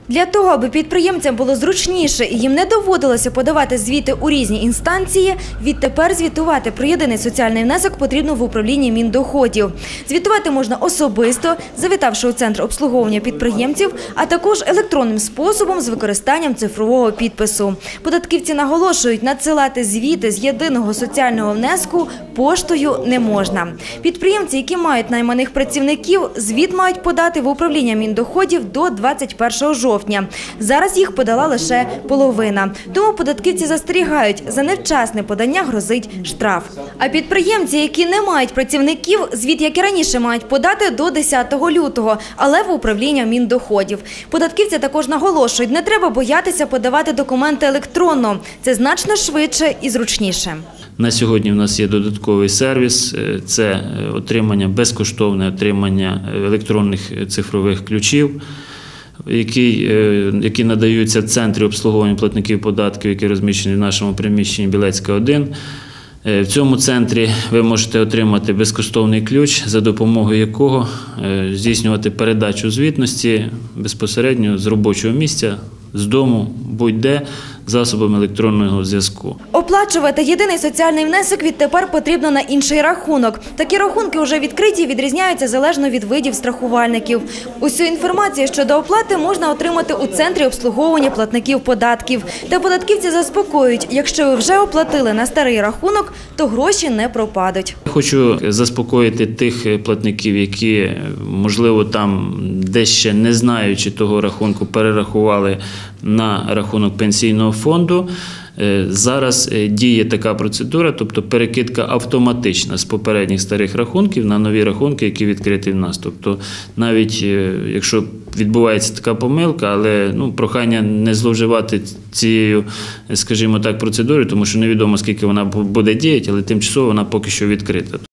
Для того, аби підприємцям було зручніше і їм не доводилося подавати звіти у різні інстанції, відтепер звітувати про єдиний соціальний внесок потрібно в управлінні Міндоходів. Звітувати можна особисто, завітавши у центр обслуговування підприємців, а також електронним способом з використанням цифрового підпису. Податківці наголошують, надсилати звіти з єдиного соціального внеску поштою не можна. Підприємці, які мають найманих працівників, звіт мають подати в управління Міндоходів до 21 жовтня. Зараз їх подала лише половина. Тому податківці застерігають, за невчасне подання грозить штраф. А підприємці, які не мають працівників, звіт, як і раніше, мають подати до 10 лютого, але в управління Міндоходів. Податківці також наголошують, не треба боятися подавати документи електронно. Це значно швидше і зручніше. На сьогодні в нас є додатковий сервіс – це безкоштовне отримання електронних цифрових ключів, які надаються в центрі обслуговування платників податків, які розміщені в нашому приміщенні Білецька, 1. В цьому центрі ви можете отримати безкоштовний ключ, за допомогою якого здійснювати передачу звітності безпосередньо з робочого місця, з дому, будь-де, засобами електронного зв'язку. Оплачувати єдиний соціальний внесок відтепер потрібно на інший рахунок. Такі рахунки вже відкриті і відрізняються залежно від видів страхувальників. Усю інформацію щодо оплати можна отримати у центрі обслуговування платників податків. Та податківці заспокоюють, якщо ви вже оплатили на старий рахунок, то гроші не пропадуть. Хочу заспокоїти тих платників, які, можливо, там десь ще не знаючи того рахунку, перерахували на рахунок пенсійного фонду. Зараз діє така процедура, тобто перекидка автоматична з попередніх старих рахунків на нові рахунки, які відкриті в нас. Тобто навіть якщо відбувається така помилка, але прохання не зловживати цією, скажімо так, процедурою, тому що невідомо, скільки вона буде діяти, але тимчасово вона поки що відкрита.